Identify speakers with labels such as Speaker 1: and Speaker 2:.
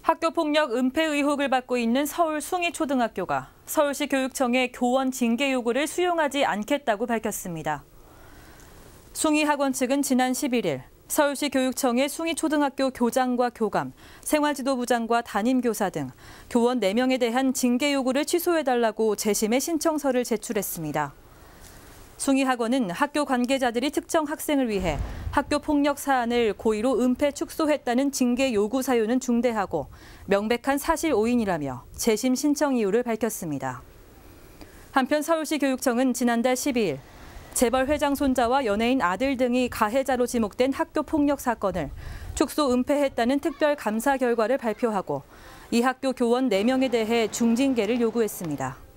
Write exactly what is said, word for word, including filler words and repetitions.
Speaker 1: 학교폭력 은폐 의혹을 받고 있는 서울 숭이초등학교가 서울시 교육청의 교원 징계 요구를 수용하지 않겠다고 밝혔습니다. 숭이학원 측은 지난 십일 일 서울시 교육청에 숭이초등학교 교장과 교감, 생활지도부장과 담임교사 등 교원 네 명에 대한 징계 요구를 취소해달라고 재심의 신청서를 제출했습니다. 숭이학원은 학교 관계자들이 특정 학생을 위해 학교 폭력 사안을 고의로 은폐 축소했다는 징계 요구 사유는 중대하고 명백한 사실 오인이라며 재심 신청 이유를 밝혔습니다. 한편 서울시 교육청은 지난달 십이 일 재벌 회장 손자와 연예인 아들 등이 가해자로 지목된 학교 폭력 사건을 축소 은폐했다는 특별 감사 결과를 발표하고 이 학교 교원 네 명에 대해 중징계를 요구했습니다.